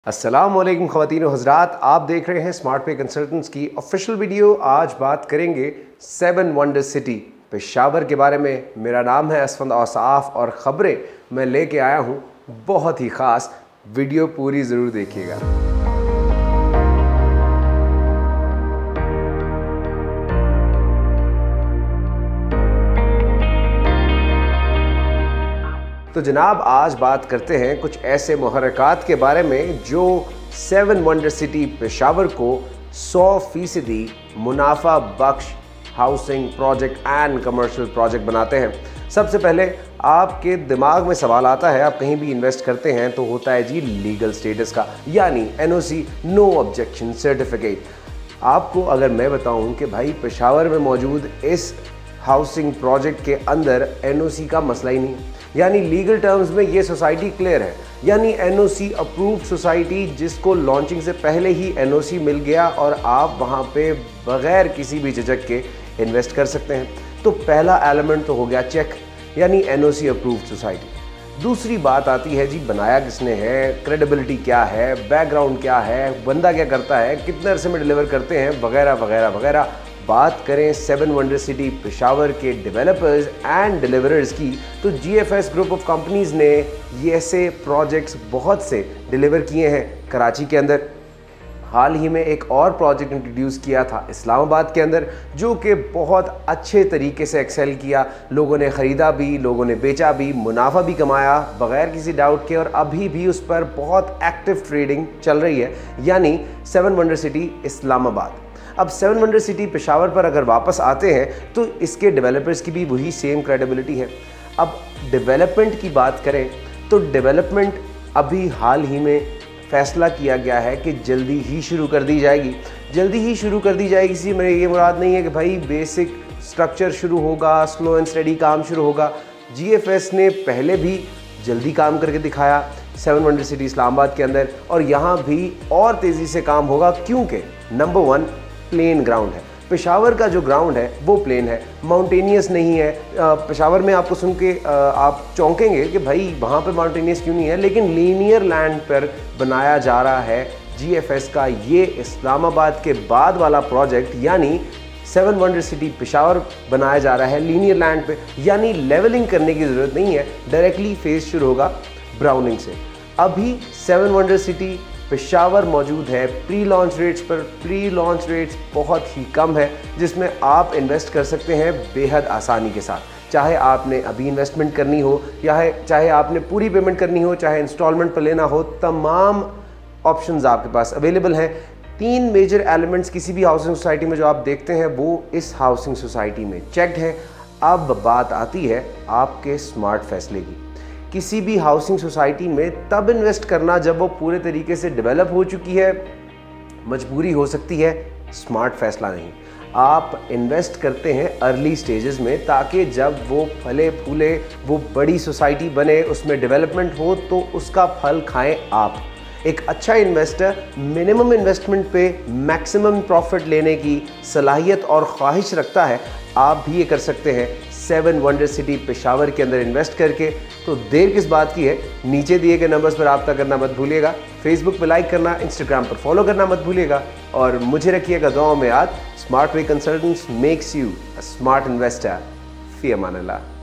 अस्सलामुअलैकुम ख़वातीन और हज़रात, आप देख रहे हैं स्मार्ट पे कंसल्टेंट्स की ऑफिशियल वीडियो। आज बात करेंगे 7 वंडर सिटी पेशावर के बारे में। मेरा नाम है असफंद औसाफ और ख़बरें मैं लेके आया हूँ बहुत ही ख़ास। वीडियो पूरी ज़रूर देखिएगा। तो जनाब, आज बात करते हैं कुछ ऐसे मुहर्रकात के बारे में जो 7 वंडर सिटी पेशावर को 100% मुनाफा बख्श housing project and commercial project बनाते हैं। सबसे पहले आपके दिमाग में सवाल आता है, आप कहीं भी इन्वेस्ट करते हैं तो होता है जी लीगल स्टेटस का, यानी NOC नो ऑब्जेक्शन सर्टिफिकेट। आपको अगर मैं बताऊं कि भाई पेशावर में मौजूद इस हाउसिंग प्रोजेक्ट के अंदर NOC का मसला ही नहीं, यानी लीगल टर्म्स में ये सोसाइटी क्लियर है, यानी NOC अप्रूव्ड सोसाइटी जिसको लॉन्चिंग से पहले ही NOC मिल गया और आप वहाँ पे बगैर किसी भी झिझक के इन्वेस्ट कर सकते हैं। तो पहला एलिमेंट तो हो गया चेक, यानी NOC अप्रूव्ड सोसाइटी। दूसरी बात आती है जी बनाया किसने है, क्रेडिबिलिटी क्या है, बैकग्राउंड क्या है, बंदा क्या करता है, कितने अरसे में डिलीवर करते हैं, वगैरह वगैरह वगैरह। बात करें 7 वंडर सिटी पेशावर के डेवलपर्स एंड डिलीवरर्स की, तो GFS ग्रुप ऑफ कंपनीज़ ने ये ऐसे प्रोजेक्ट्स बहुत से डिलीवर किए हैं कराची के अंदर। हाल ही में एक और प्रोजेक्ट इंट्रोड्यूस किया था इस्लामाबाद के अंदर, जो कि बहुत अच्छे तरीके से एक्सेल किया। लोगों ने ख़रीदा भी, लोगों ने बेचा भी, मुनाफा भी कमाया बग़ैर किसी डाउट के, और अभी भी उस पर बहुत एक्टिव ट्रेडिंग चल रही है, यानी 7 वंडर सिटी इस्लामाबाद। अब 7 वंडर सिटी पेशावर पर अगर वापस आते हैं तो इसके डेवलपर्स की भी वही सेम क्रेडिबिलिटी है। अब डेवलपमेंट की बात करें तो डेवलपमेंट अभी हाल ही में फैसला किया गया है कि जल्दी ही शुरू कर दी जाएगी। जल्दी ही शुरू कर दी जाएगी, इसी में ये मुराद नहीं है कि भाई बेसिक स्ट्रक्चर शुरू होगा, स्लो एंड स्टडी काम शुरू होगा। GFS ने पहले भी जल्दी काम करके दिखाया 7 वंडर सिटी इस्लामाबाद के अंदर, और यहाँ भी और तेज़ी से काम होगा, क्योंकि नंबर 1 प्लेन ग्राउंड है। पेशावर का जो ग्राउंड है वो प्लेन है, माउंटेनियस नहीं है। पेशावर में आपको सुन के आप चौंकेंगे कि भाई वहाँ पे माउंटेनियस क्यों नहीं है, लेकिन लीनियर लैंड पर बनाया जा रहा है GFS का ये इस्लामाबाद के बाद वाला प्रोजेक्ट, यानी 7 वंडर सिटी पेशावर बनाया जा रहा है लीनियर लैंड पे, यानी लेवलिंग करने की ज़रूरत नहीं है, डायरेक्टली फेज शुरू होगा ब्राउनिंग से। अभी 7 वंडर सिटी पेशावर मौजूद है प्री लॉन्च रेट्स पर। प्री लॉन्च रेट्स बहुत ही कम है, जिसमें आप इन्वेस्ट कर सकते हैं बेहद आसानी के साथ। चाहे आपने अभी इन्वेस्टमेंट करनी हो, या चाहे आपने पूरी पेमेंट करनी हो, चाहे इंस्टॉलमेंट पर लेना हो, तमाम ऑप्शंस आपके पास अवेलेबल हैं। 3 मेजर एलिमेंट्स किसी भी हाउसिंग सोसाइटी में जो आप देखते हैं वो इस हाउसिंग सोसाइटी में चेक्ड हैं। अब बात आती है आपके स्मार्ट फैसले की। किसी भी हाउसिंग सोसाइटी में तब इन्वेस्ट करना जब वो पूरे तरीके से डेवलप हो चुकी है। मजबूरी हो सकती है, स्मार्ट फैसला नहीं। आप इन्वेस्ट करते हैं अर्ली स्टेजेस में, ताकि जब वो फले फूले, वो बड़ी सोसाइटी बने, उसमें डेवलपमेंट हो, तो उसका फल खाएं आप। एक अच्छा इन्वेस्टर मिनिमम इन्वेस्टमेंट पे मैक्सिमम प्रॉफिट लेने की सलाहियत और ख्वाहिश रखता है। आप भी ये कर सकते हैं 7 वंडर सिटी पेशावर के अंदर इन्वेस्ट करके। तो देर किस बात की है, नीचे दिए गए नंबर्स पर रब्ता करना मत भूलिएगा, फेसबुक पे लाइक करना, इंस्टाग्राम पर फॉलो करना मत भूलिएगा, और मुझे रखिएगा दुआओं में याद। Smart Way Consultants makes you a smart investor. फी अमान अल्लाह।